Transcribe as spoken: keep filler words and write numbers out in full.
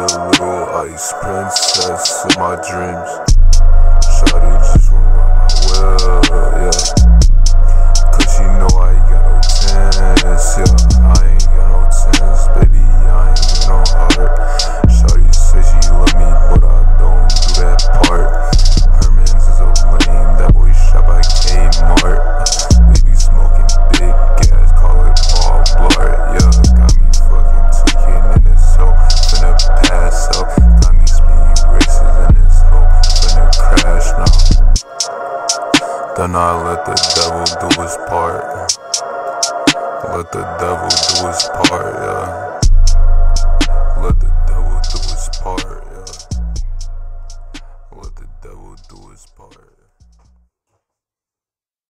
a little ice princess in my dreams. Shawty just wanna run my will, yeah. Cause she know I ain't got no chance, yeah. I ain't got no chance, baby, I ain't got no heart. Shawty says she love me, but I don't do that part. Herman's is a lame, that boy shot by Kmart. Baby smoking big gas, call it Paul Blart, yeah. Got me fucking tweaking in this hoe, finna pass out. Got me speed races in this hoe, finna crash now. Then I let the devil do his part. Let the devil do his part, yeah.